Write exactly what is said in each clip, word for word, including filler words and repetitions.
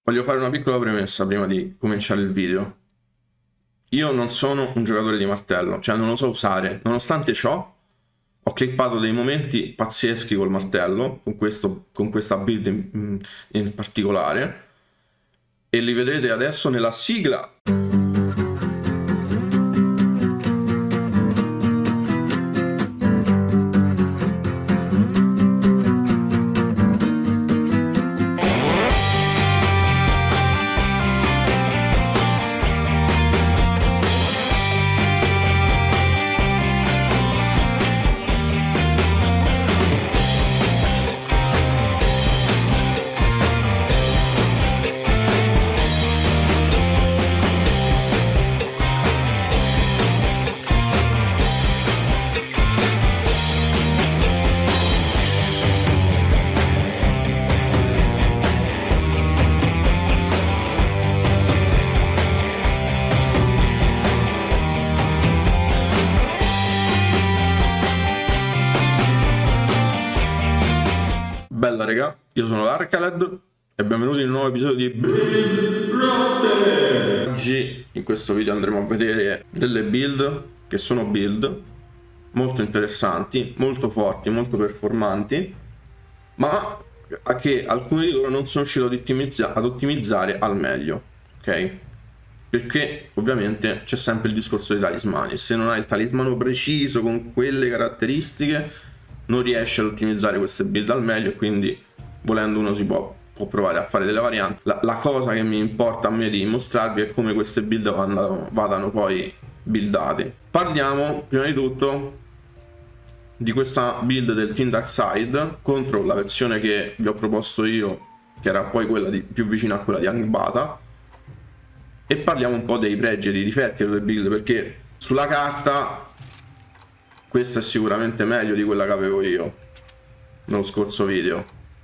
Voglio fare una piccola premessa prima di cominciare il video. Io non sono un giocatore di martello, cioè non lo so usare. Nonostante ciò, ho clippato dei momenti pazzeschi col martello, con, questo, con questa build in, in particolare, e li vedrete adesso nella sigla. Bella raga, io sono Arcaled e benvenuti in un nuovo episodio di Build Rotte. Oggi in questo video andremo a vedere delle build che sono build molto interessanti, molto forti, molto performanti, ma che alcuni di loro non sono riuscito ad, ottimizza ad ottimizzare al meglio, ok? Perché ovviamente c'è sempre il discorso dei talismani. Se non hai il talismano preciso con quelle caratteristiche non riesce ad ottimizzare queste build al meglio, e quindi volendo uno si può, può provare a fare delle varianti. La, la cosa che mi importa a me di mostrarvi è come queste build vadano, vadano poi buildate. Parliamo prima di tutto di questa build del Team Darkside contro la versione che vi ho proposto io, che era poi quella di, più vicina a quella di Angbata, e parliamo un po' dei pregi e dei difetti delle build, perché sulla carta questa è sicuramente meglio di quella che avevo io nello scorso video,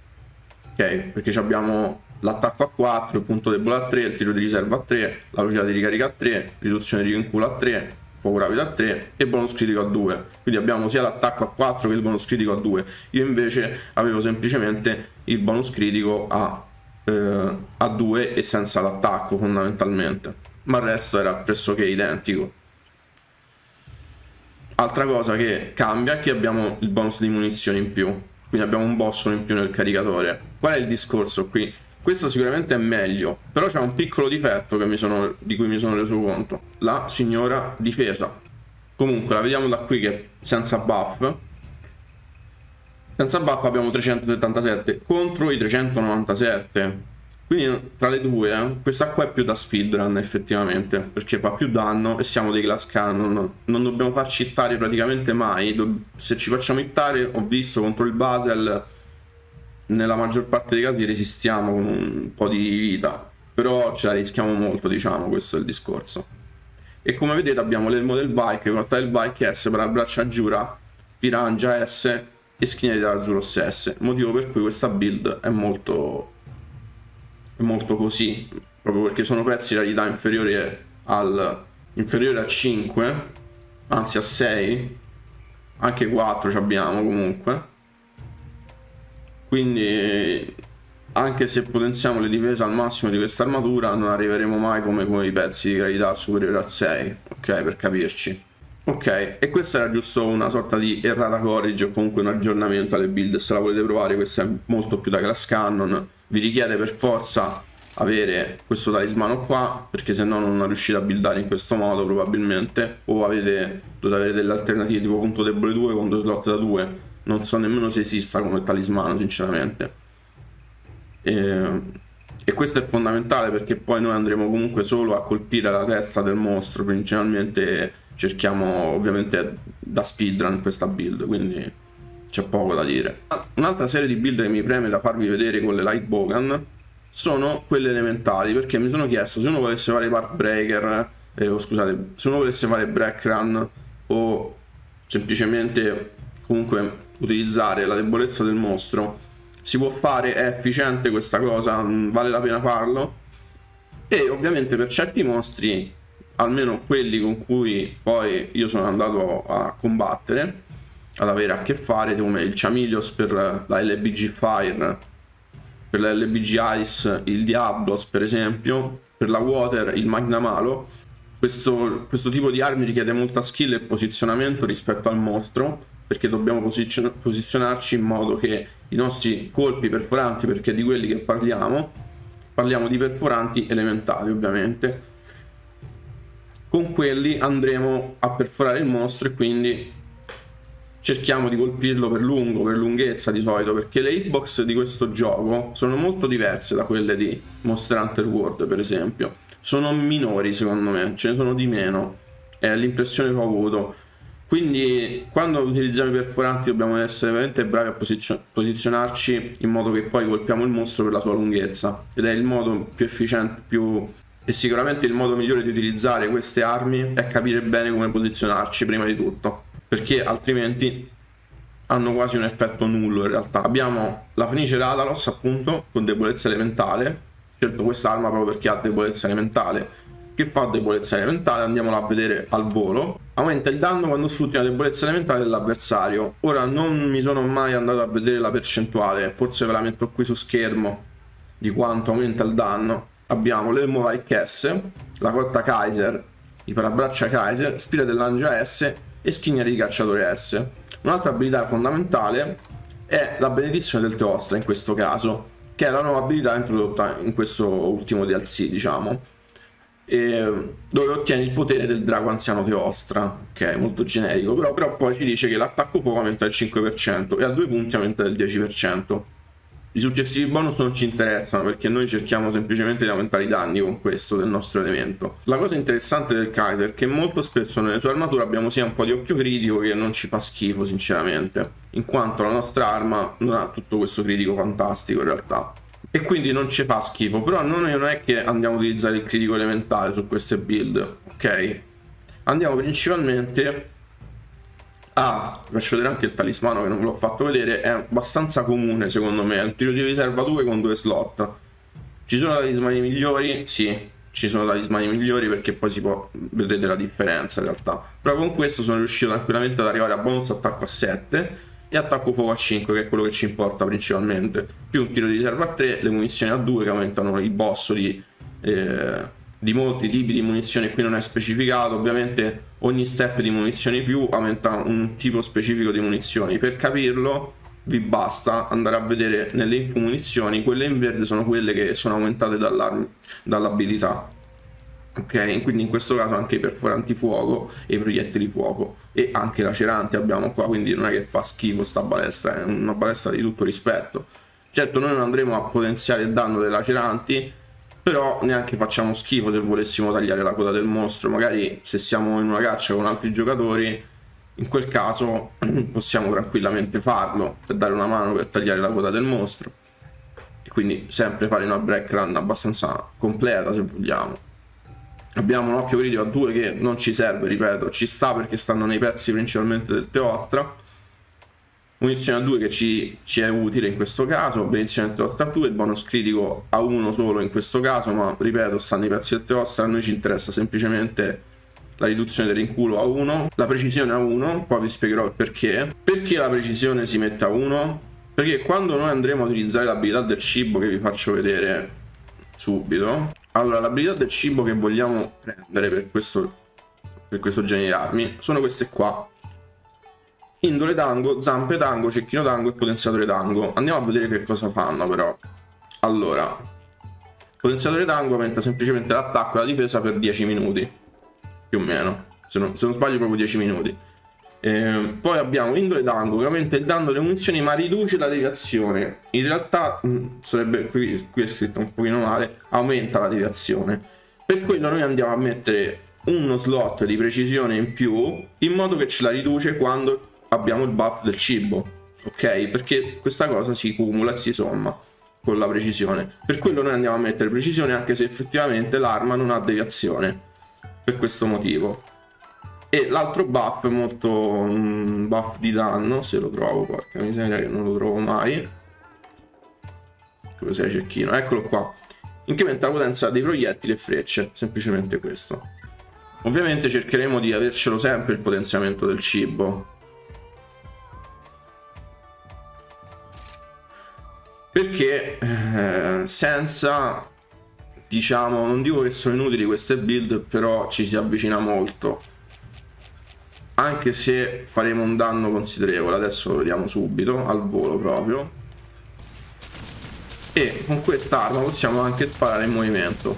ok? Perché abbiamo l'attacco a quattro, il punto debole a tre, il tiro di riserva a tre, la velocità di ricarica a tre, riduzione di rincula a tre, fuoco rapido a tre e bonus critico a due. Quindi abbiamo sia l'attacco a quattro che il bonus critico a due. Io invece avevo semplicemente il bonus critico a, eh, a due e senza l'attacco fondamentalmente, ma il resto era pressoché identico. Altra cosa che cambia è che abbiamo il bonus di munizioni in più, quindi abbiamo un bossolo in più nel caricatore. Qual è il discorso qui? Questo sicuramente è meglio, però c'è un piccolo difetto che mi sono, di cui mi sono reso conto: la signora difesa. Comunque la vediamo da qui che senza buff senza buff abbiamo trecentosettantasette contro i trecentonovantasette. Quindi tra le due questa qua è più da speedrun effettivamente, perché fa più danno e siamo dei glass cannon. Non dobbiamo farci hittare praticamente mai. Se ci facciamo hittare, ho visto contro il Basel, nella maggior parte dei casi resistiamo con un po' di vita, però ce la rischiamo molto, diciamo, questo è il discorso. E come vedete abbiamo l'elmo del Vike, porta del Vike S, per la braccia giura, Pirangia S e schiena di Tarzuros S, motivo per cui questa build è molto... è molto così, proprio perché sono pezzi di rarità inferiori al inferiore a cinque, anzi a sei, anche quattro ci abbiamo comunque. Quindi anche se potenziamo le difese al massimo di questa armatura non arriveremo mai come con i pezzi di rarità superiore a sei, ok, per capirci. Ok, e questa era giusto una sorta di errata corrige o comunque un aggiornamento alle build. Se la volete provare, questa è molto più da glass cannon. Vi richiede per forza avere questo talismano qua, perché se no non riuscite a buildare in questo modo probabilmente, o avete, dovete avere delle alternative tipo punto debole due con due slot da due. Non so nemmeno se esista come talismano sinceramente, e, e questo è fondamentale perché poi noi andremo comunque solo a colpire la testa del mostro. Principalmente cerchiamo ovviamente da speedrun questa build, quindi c'è poco da dire. Un'altra serie di build che mi preme da farvi vedere con le light bogan sono quelle elementali, perché mi sono chiesto se uno volesse fare Part Breaker, eh, o scusate, se uno volesse fare Break Run o semplicemente comunque utilizzare la debolezza del mostro, si può fare, è efficiente questa cosa, vale la pena farlo. E ovviamente per certi mostri, almeno quelli con cui poi io sono andato a combattere, ad avere a che fare, come il Chameleos per la L B G Fire per la L B G Ice il Diablos per esempio, per la Water il Magnamalo. Questo, questo tipo di armi richiede molta skill e posizionamento rispetto al mostro, perché dobbiamo posizion posizionarci in modo che i nostri colpi perforanti, perché di quelli che parliamo, parliamo di perforanti elementali ovviamente, con quelli andremo a perforare il mostro e quindi cerchiamo di colpirlo per lungo, per lunghezza di solito, perché le hitbox di questo gioco sono molto diverse da quelle di Monster Hunter World per esempio. Sono minori secondo me, ce ne sono di meno, è l'impressione che ho avuto. Quindi quando utilizziamo i perforanti dobbiamo essere veramente bravi a posizio posizionarci in modo che poi colpiamo il mostro per la sua lunghezza, ed è il modo più efficiente, più... e sicuramente il modo migliore di utilizzare queste armi è capire bene come posizionarci prima di tutto, perché altrimenti hanno quasi un effetto nullo in realtà. Abbiamo la Fenice Radalos appunto con debolezza elementale, scelto quest'arma proprio perché ha debolezza elementale. Che fa debolezza elementale? Andiamola a vedere al volo. Aumenta il danno quando sfrutti la debolezza elementare dell'avversario. Ora non mi sono mai andato a vedere la percentuale, forse ve la metto qui su schermo di quanto aumenta il danno. Abbiamo l'Elmovike S, la Cotta Kaiser, i parabraccia Kaiser, Spira dell'Angia S e Schignari di Cacciatore S. Un'altra abilità fondamentale è la Benedizione del Teostra in questo caso, che è la nuova abilità introdotta in questo ultimo D L C, diciamo, e dove ottieni il potere del drago anziano Teostra, che è molto generico, però, però poi ci dice che l'attacco fuoco aumenta del cinque per cento e a due punti aumenta del dieci per cento. I successivi bonus non ci interessano perché noi cerchiamo semplicemente di aumentare i danni con questo del nostro elemento. La cosa interessante del Kaiser è che molto spesso nelle sue armature abbiamo sia un po' di occhio critico che non ci fa schifo sinceramente, in quanto la nostra arma non ha tutto questo critico fantastico in realtà, e quindi non ci fa schifo. Però non è che andiamo a utilizzare il critico elementale su queste build, ok? Andiamo principalmente a... vi faccio vedere anche il talismano che non ve l'ho fatto vedere, è abbastanza comune secondo me, è un tiro di riserva due con due slot. Ci sono talismani migliori? Sì, ci sono talismani migliori perché poi si può... vedrete la differenza in realtà. Però con questo sono riuscito tranquillamente ad arrivare a bonus attacco a sette e attacco fuoco a cinque, che è quello che ci importa principalmente, più un tiro di riserva a tre, le munizioni a due che aumentano il boss di, eh, di molti tipi di munizioni. Qui non è specificato, ovviamente ogni step di munizioni più aumenta un tipo specifico di munizioni. Per capirlo vi basta andare a vedere nelle info munizioni, quelle in verde sono quelle che sono aumentate dall'abilità, ok? Quindi in questo caso anche i perforanti fuoco e i proiettili fuoco, e anche i laceranti abbiamo qua, quindi non è che fa schifo sta balestra, è una balestra di tutto rispetto. Certo noi non andremo a potenziare il danno dei laceranti, però neanche facciamo schifo se volessimo tagliare la coda del mostro. Magari se siamo in una caccia con altri giocatori, in quel caso possiamo tranquillamente farlo per dare una mano per tagliare la coda del mostro, e quindi sempre fare una break run abbastanza completa se vogliamo. Abbiamo un occhio critico a due che non ci serve, ripeto, ci sta perché stanno nei pezzi principalmente del Teostra. Munizione a due che ci, ci è utile in questo caso, benedizione del Teostra a due, il bonus critico a uno solo in questo caso, ma ripeto stanno i pezzi del Teostra, a noi ci interessa semplicemente la riduzione dell'inculo a uno, la precisione a uno, poi vi spiegherò il perché. Perché la precisione si mette a uno? Perché quando noi andremo a utilizzare l'abilità del cibo, che vi faccio vedere subito, allora l'abilità del cibo che vogliamo prendere per questo, per questo genere di armi sono queste qua: indole dango, zampe dango, cecchino dango e potenziatore dango. Andiamo a vedere che cosa fanno però. Allora, potenziatore dango aumenta semplicemente l'attacco e la difesa per dieci minuti, più o meno, se non, se non sbaglio proprio dieci minuti. Eh, poi abbiamo indole dango che aumenta il danno delle munizioni ma riduce la deviazione. In realtà mh, sarebbe, qui, qui è scritto un pochino male, aumenta la deviazione. Per quello noi andiamo a mettere uno slot di precisione in più, in modo che ce la riduce quando abbiamo il buff del cibo, ok? Perché questa cosa si cumula e si somma con la precisione. Per quello noi andiamo a mettere precisione anche se effettivamente l'arma non ha deviazione, per questo motivo. E l'altro buff è molto un buff di danno, se lo trovo, porca miseria che non lo trovo mai. Dove sei cecchino? Eccolo qua. Incrementa la potenza dei proiettili e frecce, semplicemente questo. Ovviamente cercheremo di avercelo sempre il potenziamento del cibo, perché eh, senza, diciamo, non dico che sono inutili queste build, però ci si avvicina molto, anche se faremo un danno considerevole. Adesso lo vediamo subito, al volo proprio. E con quest'arma possiamo anche sparare in movimento,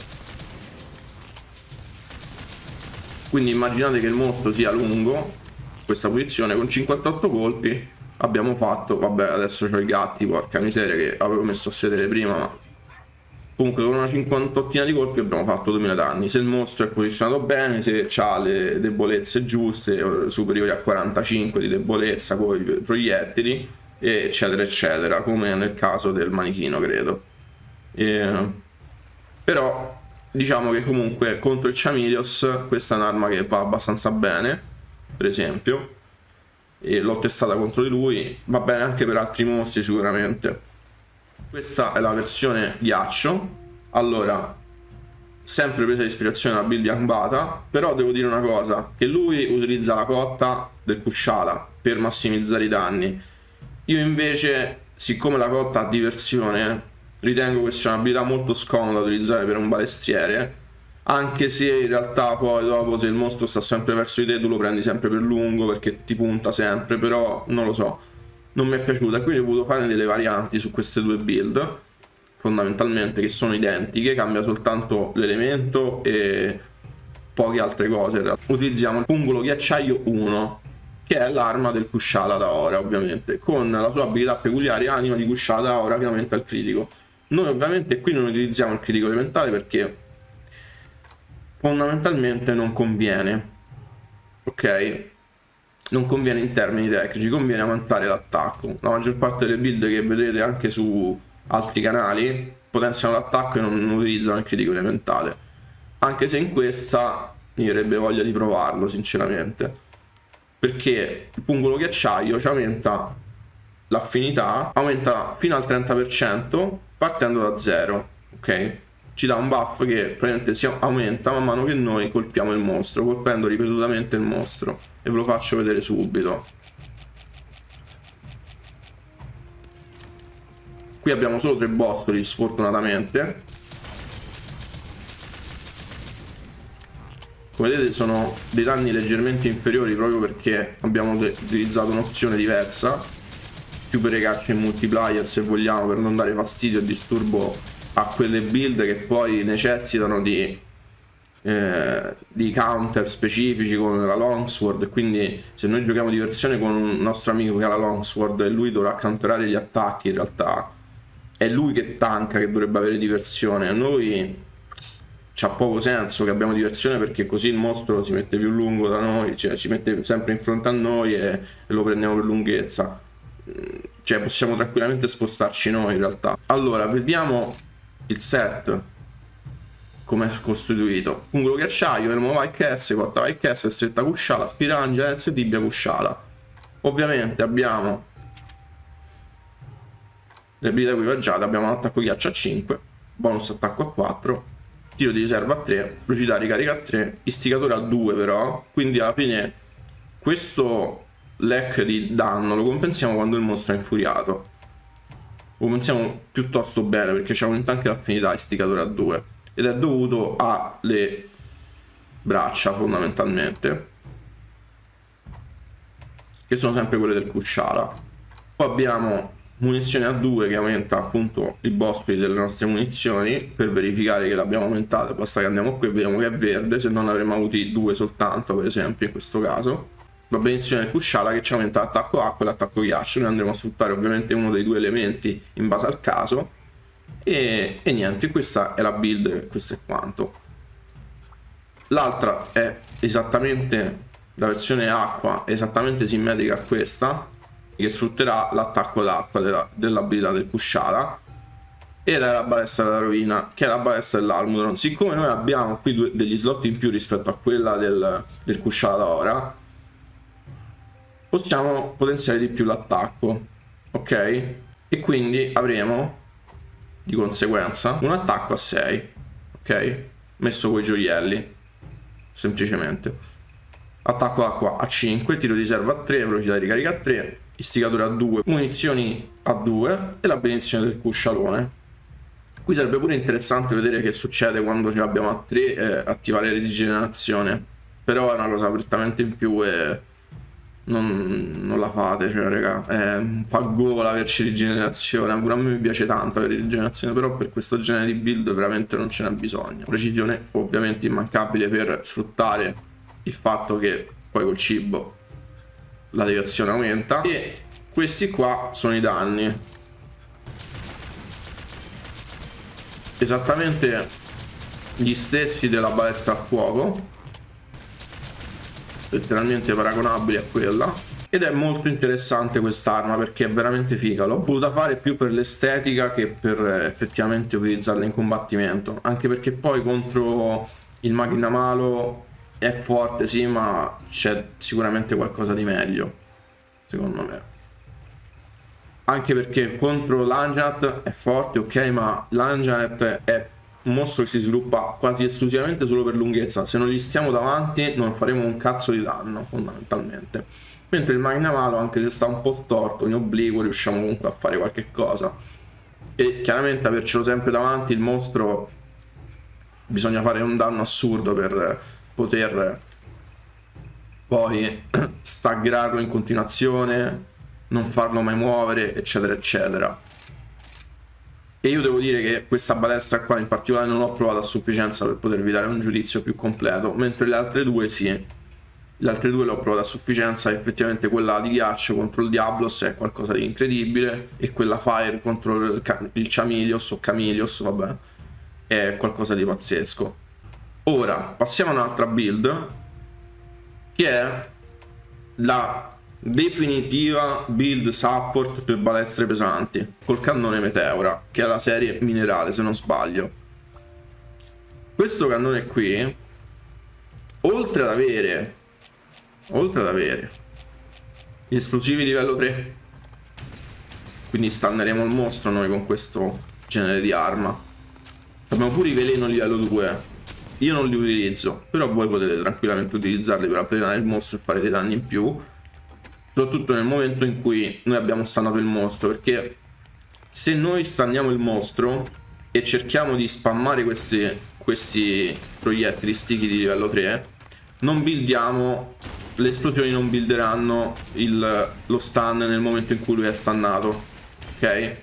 quindi immaginate che il mostro sia lungo, questa posizione. Con cinquantotto colpi abbiamo fatto, vabbè adesso c'ho i gatti, porca miseria, che avevo messo a sedere prima, ma comunque con una cinquantottina di colpi abbiamo fatto duemila danni. Se il mostro è posizionato bene, se ha le debolezze giuste, superiori a quarantacinque di debolezza con i proiettili, eccetera eccetera, come nel caso del manichino, credo. E... però diciamo che comunque contro il Chameleos questa è un'arma che va abbastanza bene, per esempio, e l'ho testata contro di lui, va bene anche per altri mostri sicuramente. Questa è la versione ghiaccio. Allora, sempre presa ispirazione dalla build di Angbata, però devo dire una cosa, che lui utilizza la cotta del Kushala per massimizzare i danni. Io invece, siccome la cotta ha diversione, ritengo che sia un'abilità molto scomoda da utilizzare per un balestriere, anche se in realtà poi dopo, se il mostro sta sempre verso di te, tu lo prendi sempre per lungo perché ti punta sempre, però non lo so, non mi è piaciuta, quindi ho voluto fare delle varianti su queste due build, fondamentalmente, che sono identiche, cambia soltanto l'elemento e poche altre cose. Utilizziamo il pungolo ghiacciaio uno, che è l'arma del Kushala d'Aura, ovviamente, con la sua abilità peculiare anima di Kushala d'Aura che aumenta il critico. Noi ovviamente qui non utilizziamo il critico elementale perché fondamentalmente non conviene, ok? Non conviene in termini tecnici, conviene aumentare l'attacco. La maggior parte delle build che vedrete anche su altri canali potenziano l'attacco e non, non utilizzano il critico elementale, anche se in questa mi verrebbe voglia di provarlo sinceramente, perché il pungolo ghiacciaio ci aumenta l'affinità, aumenta fino al trenta per cento partendo da zero, ok? Ci dà un buff che praticamente si aumenta man mano che noi colpiamo il mostro, colpendo ripetutamente il mostro, e ve lo faccio vedere subito. Qui abbiamo solo tre bottoli sfortunatamente. Come vedete sono dei danni leggermente inferiori proprio perché abbiamo utilizzato un'opzione diversa, più per recarci in multiplayer se vogliamo, per non dare fastidio e disturbo a quelle build che poi necessitano di, eh, di counter specifici come la Longsword. Quindi se noi giochiamo di versione con un nostro amico che ha la Longsword e lui dovrà counterare gli attacchi, in realtà è lui che tanka, che dovrebbe avere diversione. A noi c'ha poco senso che abbiamo diversione, perché così il mostro si mette più lungo da noi, cioè ci mette sempre in fronte a noi e, e lo prendiamo per lunghezza. Cioè possiamo tranquillamente spostarci noi in realtà. Allora vediamo il set come è costituito. Pungolo ghiacciaio, Ermo Vike S, quattro Vike S, stretta Kushala, Spirangia S, Tibia Kushala. Ovviamente abbiamo le abilità equipaggiate, abbiamo un attacco ghiaccio a cinque, bonus attacco a quattro, tiro di riserva a tre, velocità ricarica a tre, istigatore a due però, quindi alla fine questo lack di danno lo compensiamo quando il mostro è infuriato. Lo compensiamo piuttosto bene perché ci aumenta anche l'affinità istigatore a due, ed è dovuto alle braccia fondamentalmente, che sono sempre quelle del Kushala. Poi abbiamo munizioni a due che aumenta appunto i bospi delle nostre munizioni. Per verificare che l'abbiamo aumentata basta che andiamo qui e vediamo che è verde, se non avremmo avuti due soltanto, per esempio in questo caso. La benedizione del Kushala che ci aumenta l'attacco acqua e l'attacco ghiaccio. Noi andremo a sfruttare ovviamente uno dei due elementi in base al caso. E, e niente, questa è la build, questo è quanto. L'altra è esattamente, la versione acqua è esattamente simmetrica a questa, che sfrutterà l'attacco d'acqua della, dell'abilità del Kushala, ed è la balestra della rovina, che è la balestra dell'Almudron. Siccome noi abbiamo qui due, degli slot in più rispetto a quella del, del Kushala d'Aura, possiamo potenziare di più l'attacco, ok? E quindi avremo di conseguenza un attacco a sei, ok? Messo coi gioielli, semplicemente. Attacco d'acqua a cinque, tiro di riserva a tre, velocità di ricarica a tre, istigatore a due, munizioni a due e la benedizione del Kushalone. Qui sarebbe pure interessante vedere che succede quando ce l'abbiamo a tre e attivare rigenerazione. Però è una cosa prettamente in più e non, non la fate, cioè raga, eh, fa gola averci rigenerazione. Pure a me mi piace tanto avere rigenerazione, però per questo genere di build veramente non ce n'è bisogno. Precisione ovviamente immancabile per sfruttare il fatto che poi col cibo la deviazione aumenta. E questi qua sono i danni, esattamente gli stessi della balestra a fuoco, letteralmente paragonabili a quella, ed è molto interessante quest'arma perché è veramente figa. L'ho voluta fare più per l'estetica che per effettivamente utilizzarla in combattimento, anche perché poi contro il Magnamalo è forte sì, ma c'è sicuramente qualcosa di meglio secondo me. Anche perché contro l'Anjanath è forte, ok, ma l'Anjanath è un mostro che si sviluppa quasi esclusivamente solo per lunghezza. Se non gli stiamo davanti non faremo un cazzo di danno, fondamentalmente. Mentre il Magnamalo, anche se sta un po' storto, in obliquo, riusciamo comunque a fare qualche cosa. E chiaramente avercelo sempre davanti, il mostro, bisogna fare un danno assurdo per poter poi staggerarlo in continuazione, non farlo mai muovere, eccetera eccetera. E io devo dire che questa balestra qua in particolare non l'ho provata a sufficienza per potervi dare un giudizio più completo, mentre le altre due sì. Le altre due le ho provate a sufficienza. Effettivamente quella di ghiaccio contro il Diablos è qualcosa di incredibile, e quella Fire contro il, il Chameleos o Camilios, vabbè, è qualcosa di pazzesco. Ora passiamo a un'altra build, che è la definitiva build support per balestre pesanti col cannone Meteora, che è la serie minerale se non sbaglio. Questo cannone qui, oltre ad avere oltre ad avere gli esplosivi livello tre, quindi stanneremo il mostro noi con questo genere di arma. Abbiamo pure i veleno livello due, io non li utilizzo, però voi potete tranquillamente utilizzarli per avvelenare il mostro e fare dei danni in più, soprattutto nel momento in cui noi abbiamo stannato il mostro, perché se noi stanniamo il mostro e cerchiamo di spammare questi, questi proiettili sticky di livello tre, non buildiamo, le esplosioni non builderanno il, lo stun nel momento in cui lui è stannato, ok?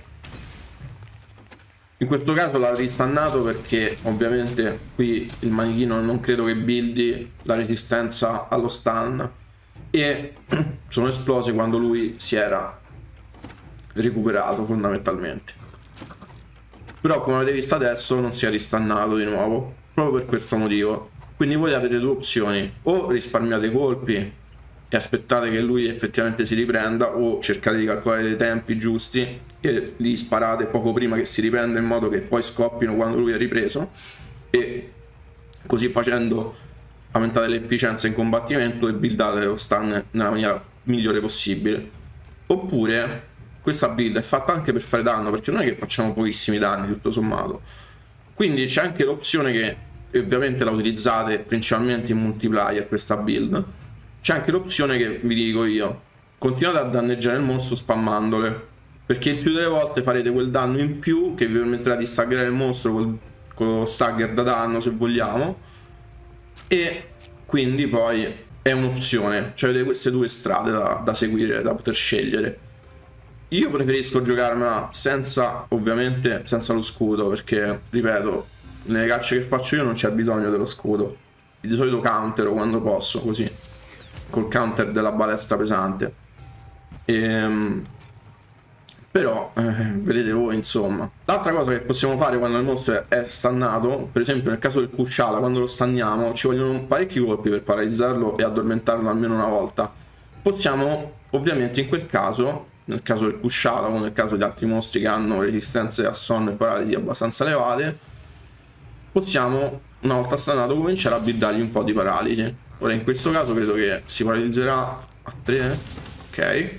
In questo caso l'ha ristannato perché ovviamente qui il manichino non credo che buildi la resistenza allo stun, e sono esplose quando lui si era recuperato fondamentalmente. Però come avete visto adesso non si è ristannato di nuovo, proprio per questo motivo. Quindi voi avete due opzioni: o risparmiate colpi e aspettate che lui effettivamente si riprenda, o cercate di calcolare dei tempi giusti e li sparate poco prima che si riprenda, in modo che poi scoppino quando lui è ripreso, e così facendo aumentate l'efficienza in combattimento e buildate lo stun nella maniera migliore possibile. Oppure questa build è fatta anche per fare danno, perché non è che facciamo pochissimi danni tutto sommato, quindi c'è anche l'opzione che, e ovviamente la utilizzate principalmente in multiplayer questa build, c'è anche l'opzione che vi dico io: continuate a danneggiare il mostro spammandole, perché il più delle volte farete quel danno in più che vi permetterà di staggerare il mostro col, con lo stagger da danno, se vogliamo, e quindi poi è un'opzione. Cioè avete queste due strade da, da seguire, da poter scegliere. Io preferisco giocarmela senza, ovviamente senza lo scudo, perché ripeto, nelle cacce che faccio io non c'è bisogno dello scudo. Di solito countero quando posso, così, col counter della balestra pesante. Ehm, però eh, vedete voi, insomma. L'altra cosa che possiamo fare quando il mostro è stannato, per esempio nel caso del Kushala, quando lo stanniamo ci vogliono parecchi colpi per paralizzarlo e addormentarlo almeno una volta. Possiamo ovviamente in quel caso, nel caso del Kushala o nel caso di altri mostri che hanno resistenze a sonno e paralisi abbastanza elevate, possiamo, una volta stannato, cominciare a buildargli un po' di paralisi. Ora in questo caso credo che si paralizzerà a tre, ok.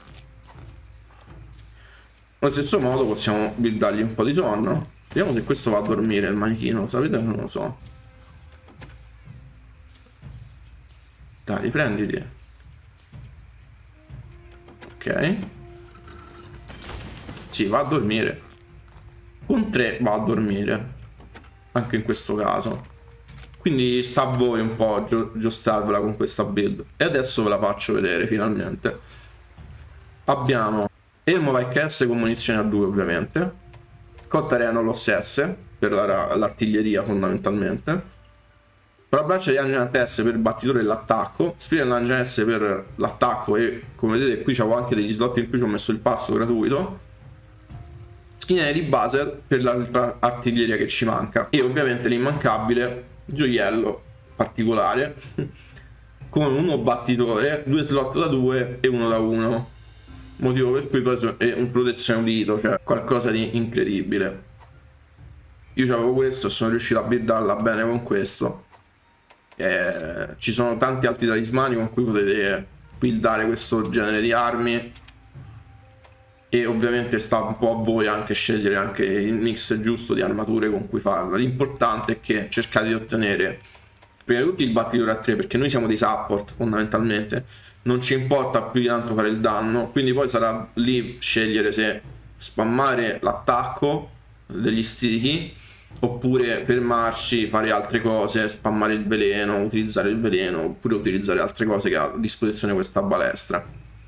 Allo stesso modo possiamo buildargli un po' di sonno. Vediamo se questo va a dormire il manichino, sapete? Non lo so. Dai, riprenditi. Ok. Sì, va a dormire. con tre va a dormire, anche in questo caso. Quindi sta a voi un po' gio giostarvela con questa build. E adesso ve la faccio vedere finalmente. Abbiamo Elmo V H S con munizioni a due ovviamente, Cottareno l'O S S per l'artiglieria la, fondamentalmente, Parabraccia di Angel S per il battitore e l'attacco, Spirit Angel S per l'attacco e come vedete qui c'avevo anche degli slot in più, ci ho messo il passo gratuito, Schiene di Basel per l'altra artiglieria che ci manca e ovviamente l'immancabile gioiello particolare con uno battitore, due slot da due e uno da uno, motivo per cui poi è un protezione udito, cioè qualcosa di incredibile. Io avevo questo e sono riuscito a buildarla bene con questo. Eh, ci sono tanti altri talismani con cui potete buildare questo genere di armi e ovviamente sta un po' a voi anche scegliere anche il mix giusto di armature con cui farla. L'importante è che cercate di ottenere prima di tutto il battitore a tre, perché noi siamo dei support fondamentalmente, non ci importa più di tanto fare il danno, quindi poi sarà lì scegliere se spammare l'attacco degli sticky oppure fermarci, fare altre cose, spammare il veleno, utilizzare il veleno oppure utilizzare altre cose che ha a disposizione questa balestra.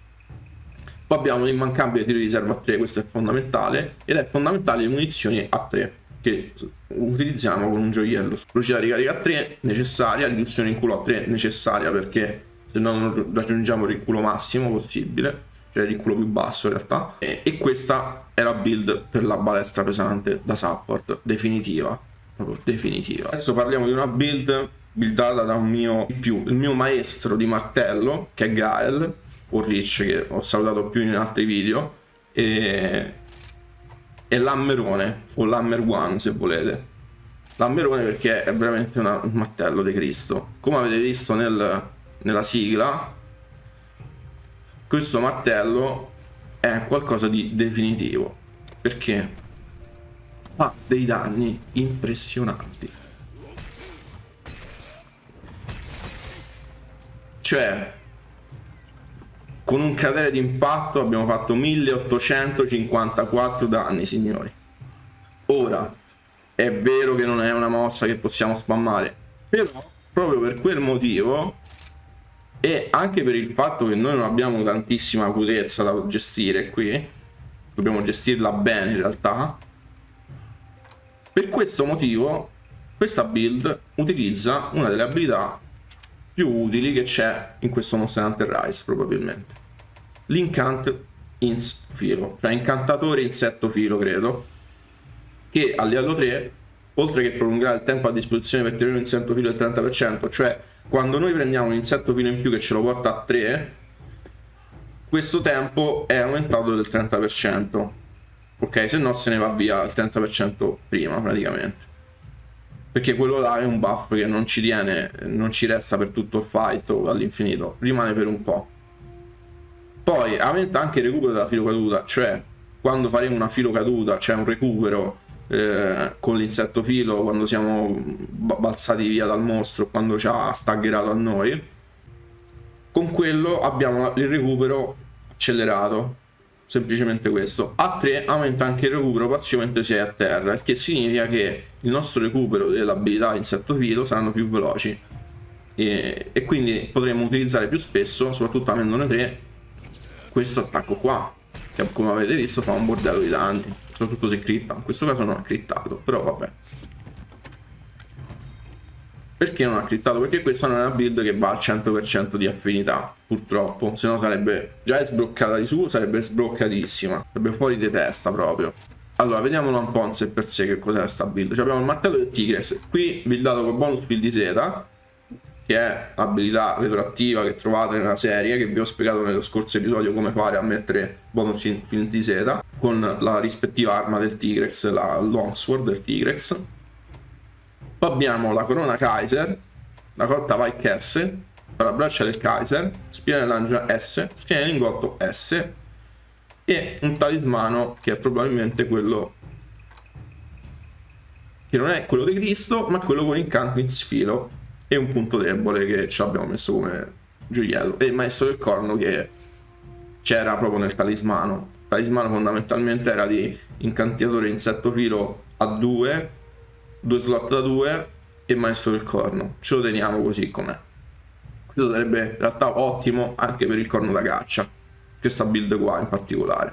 Poi abbiamo l'immancabile tiro di riserva a tre, questo è fondamentale, ed è fondamentale le munizioni a tre che utilizziamo con un gioiello. Velocità di ricarica a tre necessaria, riduzione in culo a tre necessaria perché se no non raggiungiamo il rinculo massimo possibile, cioè il rinculo più basso in realtà, e, e questa è la build per la balestra pesante da support definitiva, proprio definitiva. Adesso parliamo di una build buildata da un mio più, il mio maestro di martello che è Gael o Rich, che ho salutato più in altri video, e è l'Hammerone o l'Hammer One se volete. L'Hammerone perché è veramente una, un martello di Cristo. Come avete visto nel, nella sigla, questo martello è qualcosa di definitivo perché fa dei danni impressionanti. Cioè, con un cratere di impatto abbiamo fatto milleottocentocinquantaquattro danni, signori. Ora, è vero che non è una mossa che possiamo spammare, però proprio per quel motivo e anche per il fatto che noi non abbiamo tantissima acutezza da gestire qui, dobbiamo gestirla bene in realtà, per questo motivo questa build utilizza una delle abilità più utili che c'è in questo Monster Hunter Rise probabilmente, l'incant ins filo, cioè incantatore insetto filo credo, che a livello tre oltre che prolungare il tempo a disposizione per tenere un insetto filo del trenta per cento, cioè quando noi prendiamo un insetto filo in più che ce lo porta a tre, questo tempo è aumentato del trenta per cento, ok? Se no se ne va via il trenta per cento prima praticamente, perché quello là è un buff che non ci tiene, non ci resta per tutto il fight o all'infinito, rimane per un po'. Poi aumenta anche il recupero della filo caduta, cioè quando faremo una filo caduta c'è un recupero eh, con l'insetto filo quando siamo balzati via dal mostro, quando ci ha staggerato a noi, con quello abbiamo il recupero accelerato, semplicemente questo. A tre aumenta anche il recupero passivamente se è a terra, il che significa che il nostro recupero dell'abilità insetto filo saranno più veloci e, e quindi potremo utilizzare più spesso, soprattutto avendone tre, questo attacco qua che come avete visto fa un bordello di danni, soprattutto se critta. In questo caso non ha crittato, però vabbè. Perché non ha crittato? Perché questa non è una build che va al cento per cento di affinità, purtroppo, se no sarebbe già sbloccata di su, sarebbe sbloccatissima, sarebbe fuori di testa proprio. Allora, vediamolo un po' in sé per sé che cos'è questa build. Cioè, abbiamo il martello del Tigres, qui buildato con bonus field di seta, che è l'abilità retroattiva che trovate nella serie, che vi ho spiegato nello scorso episodio come fare a mettere bonus field di seta, con la rispettiva arma del Tigrex, la Longsword del Tigrex. Poi abbiamo la corona Kaiser, la cotta V H S, la braccia del Kaiser, spina dell'Angela S, spina del lingotto S e un talismano che è probabilmente quello che non è quello di Cristo, ma quello con incanto in sfilo e un punto debole che ci abbiamo messo come gioiello, e il maestro del corno che c'era proprio nel talismano. talismano fondamentalmente era di incantatore insetto filo a due, due slot da due e maestro del corno. Ce lo teniamo così com'è. Questo sarebbe in realtà ottimo anche per il corno da caccia, questa build qua in particolare.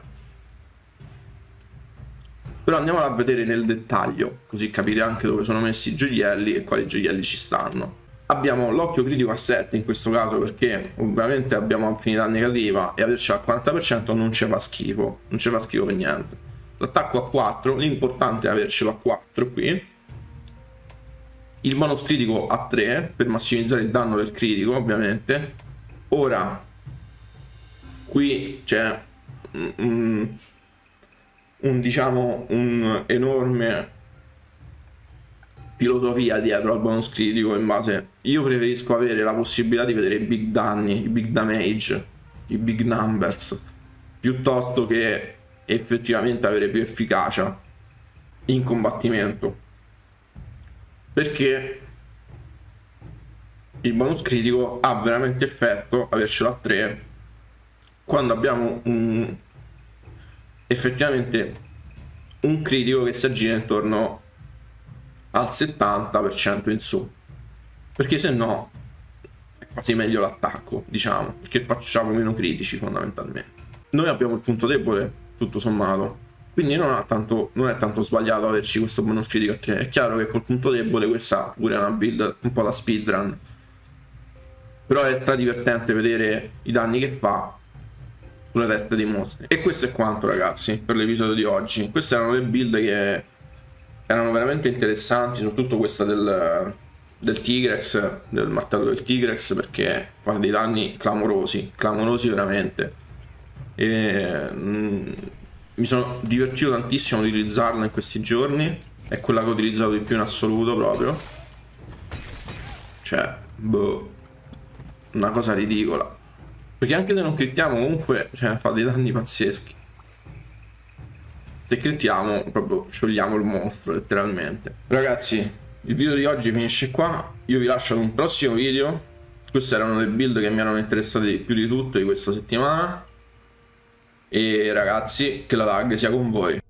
Però andiamola a vedere nel dettaglio, così capite anche dove sono messi i gioielli e quali gioielli ci stanno. Abbiamo l'occhio critico a sette in questo caso perché ovviamente abbiamo affinità negativa e averci al quaranta per cento non ci fa schifo, non ci fa schifo per niente. L'attacco a quattro, l'importante è avercelo a quattro qui. Il bonus critico a tre per massimizzare il danno del critico ovviamente. Ora qui c'è un, un, un diciamo un enorme filosofia dietro al bonus critico in base. Io preferisco avere la possibilità di vedere i big danni, i big damage, i big numbers, piuttosto che effettivamente avere più efficacia in combattimento, perché il bonus critico ha veramente effetto avercelo a tre quando abbiamo un effettivamente un critico che si aggira intorno al settanta per cento in su, perché se no è quasi meglio l'attacco, diciamo, perché facciamo meno critici fondamentalmente. Noi abbiamo il punto debole tutto sommato, quindi non, ha tanto, non è tanto sbagliato averci questo bonus critico a tre. È chiaro che col punto debole questa pure è una build un po' da speedrun, però è stra divertente vedere i danni che fa sulle teste dei mostri. E questo è quanto, ragazzi, per l'episodio di oggi. Queste erano le build che erano veramente interessanti, soprattutto questa del, del Tigrex, del martello del Tigrex, perché fa dei danni clamorosi, clamorosi veramente. E mm, mi sono divertito tantissimo ad utilizzarla in questi giorni, è quella che ho utilizzato di più in assoluto proprio. Cioè, boh, una cosa ridicola. Perché anche se non crittiamo comunque, cioè, fa dei danni pazzeschi. Se crittiamo proprio sciogliamo il mostro letteralmente. Ragazzi, il video di oggi finisce qua. Io vi lascio ad un prossimo video. Queste erano le build che mi erano interessate più di tutto di questa settimana. E ragazzi, che la lag sia con voi.